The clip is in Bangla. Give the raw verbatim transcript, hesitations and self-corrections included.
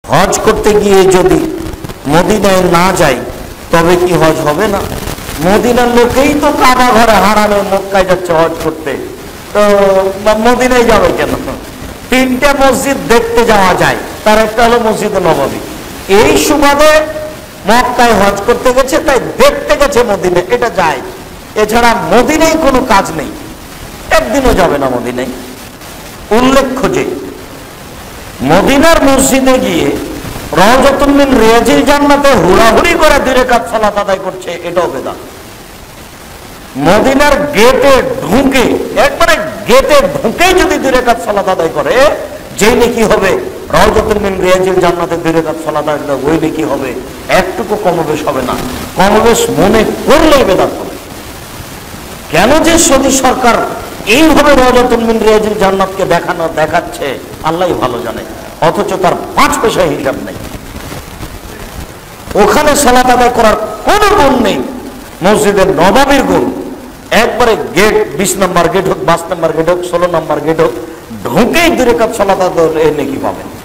হজ করতে গিয়ে যদি মদিনায় না যাই তবে কি হজ হবে না? মদিনার লোকেই তো কাবা ঘরে হারামে মক্কায় যাচ্ছে হজ করতে, তো মদিনায় যাবে কেন? তিনটা মসজিদ দেখতে যাওয়া যায়, তার একটা হলো মসজিদে নববী। এই সুবাদে মক্কায় হজ করতে গেছে, তাই দেখতে গেছে মদিনায়, এটা যায়। এছাড়া মদিনায় কোনো কাজ নেই, একদিনও যাবে না মদিনায়। উল্লেখ্য যে মদিনার মসজিদে গিয়ে রওজাতুল মিন রিয়াজিল জান্নাতে হুড়াহুড়ি করে দুই রাকাত সালাত আদায় করছে, এটাও বেদাত। মদিনার গেটে ঢুকে, একবারে গেটে ঢুকেই যদি দুই রাকাত সালাত আদায় করে, যেই নেকি হবে রওজাতুল মিন রিয়াজিল জান্নাতে দুই রাকাত সালাত আদায়, ওই নেকি হবে, একটুকু কমবেশ হবে না। কমবেশ মনে করলেই বেদাত হবে। কেন যে সৌদি সরকার এইভাবে রওজাতুল মিন রিয়াজিল জান্নাতকে দেখানো দেখাচ্ছে আল্লাহই ভালো জানে, অথচ তার পাঁচ পয়সা হিসাব নেই। ওখানে সালাত আদায় করার কোনো গুণ নেই, মসজিদের নববীর গুণ। একবারে গেট, বিশ নম্বর গেট হোক, পাঁচ নম্বর গেট হোক, ষোলো নম্বর গেট হোক, ঢুকেই দুই রাকাত সালাত আদায় নেকি পাবেন।